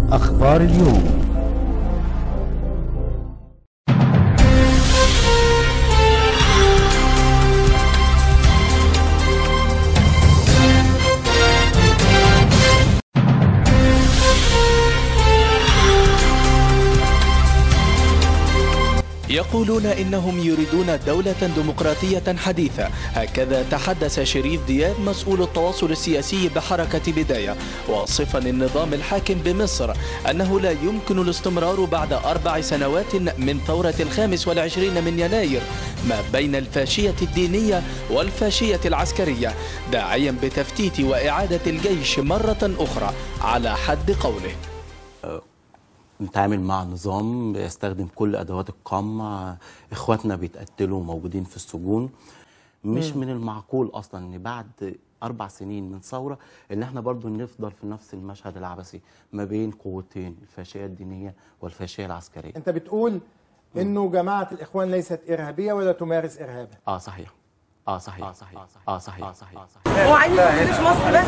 أخبار اليوم. يقولون إنهم يريدون دولة ديمقراطية حديثة، هكذا تحدث شريف دياب مسؤول التواصل السياسي بحركة بداية، واصفا النظام الحاكم بمصر أنه لا يمكن الاستمرار بعد 4 سنوات من ثورة 25 من يناير ما بين الفاشية الدينية والفاشية العسكرية، داعيا بتفتيت وإعادة الجيش مرة أخرى على حد قوله. نتعامل مع نظام بيستخدم كل أدوات القمع، إخواتنا بيتقتلوا وموجودين في السجون. مش من المعقول أصلا إن بعد 4 سنين من ثورة إن احنا برضو نفضل في نفس المشهد العبثي ما بين قوتين، الفاشية الدينية والفاشية العسكرية. أنت بتقول إنه جماعة الإخوان ليست إرهابية ولا تمارس إرهابا. صحيح. صحيح. هو عايز يفتش مصر بس.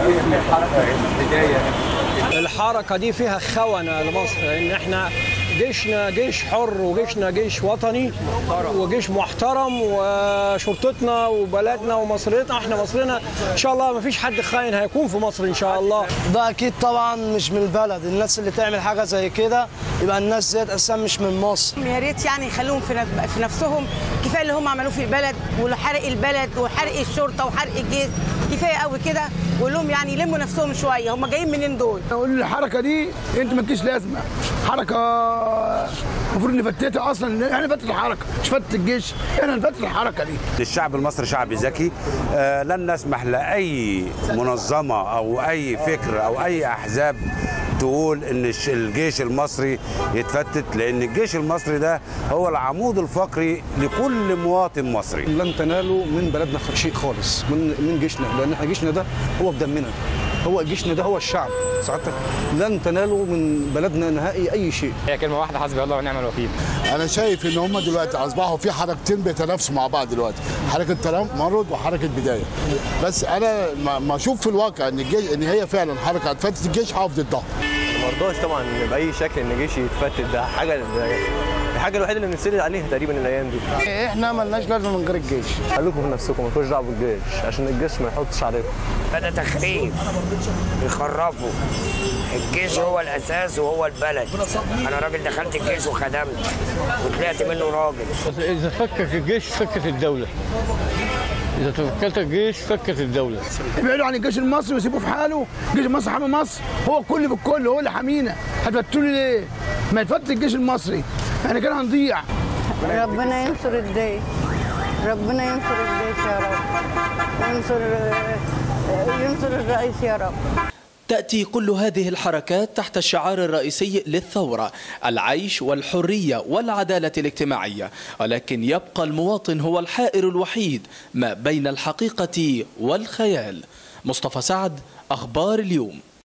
الحركة دي فيها خونة لمصر، ان احنا جيشنا جيش حر وجيشنا جيش وطني وجيش محترم، وشرطتنا وبلدنا ومصريتنا، احنا مصرنا ان شاء الله ما فيش حد خاين هيكون في مصر ان شاء الله. ده اكيد طبعا مش من البلد، الناس اللي تعمل حاجة زي كده يبقى الناس ديت اساسا مش من مصر. يا ريت يعني يخلوهم في نفسهم، كفايه اللي هم عملوه في البلد وحرق البلد وحرق الشرطه وحرق الجيش، كفايه قوي كده، وقول لهم يعني يلموا نفسهم شويه، هم جايين منين دول؟ اقول الحركه دي انت مالكيش لازمه، حركه المفروض نفتتها اصلا، احنا نفتت الحركه مش فتت الجيش، احنا نفتت الحركه دي. الشعب المصري شعب ذكي، لن نسمح لاي منظمه او اي فكر او اي احزاب تقول ان الجيش المصري يتفتت، لان الجيش المصري ده هو العمود الفقري لكل مواطن مصري. لن تنالوا من بلدنا شيء خالص من جيشنا، لان احنا جيشنا ده هو بدمنا، هو جيشنا ده هو الشعب. سعادتك لن تنالوا من بلدنا نهائي اي شيء. هي كلمه واحده، حسبي الله ونعم الوكيل. انا شايف ان هم دلوقتي اصبحوا في حركتين بيتنافسوا مع بعض دلوقتي، حركه تمرد وحركه بدايه. بس انا ما اشوف في الواقع ان الجيش ان هي فعلا حركه هتفتت الجيش، هقف ضدها. ما رضاش طبعا باي شكل ان الجيش يتفتت، ده الحاجه الوحيده اللي بنسند عليها تقريبا الايام دي. احنا مالناش لازمه من غير الجيش. خليكم في نفسكم، ما تكونوش دعوه بالجيش عشان الجيش ما يحطش عليكم. ده تخريب، يخربوا. الجيش هو الاساس وهو البلد. انا راجل دخلت الجيش وخدمت وطلعت منه راجل. اذا فكك الجيش فكت الدوله، إذا تفكرت الجيش فكت الدولة. ابعدوا عن الجيش المصري وسيبوه في حاله، الجيش المصري حامي مصر، هو الكل بالكل، هو اللي حامينا، هتفتوا لي ليه؟ ما يتفتت الجيش المصري، احنا كده هنضيع. ربنا ينصر الجيش، ربنا ينصر الجيش يا رب، ينصر الرئيس يا رب. تأتي كل هذه الحركات تحت الشعار الرئيسي للثورة: العيش والحرية والعدالة الاجتماعية، ولكن يبقى المواطن هو الحائر الوحيد ما بين الحقيقة والخيال. مصطفى سعد، أخبار اليوم.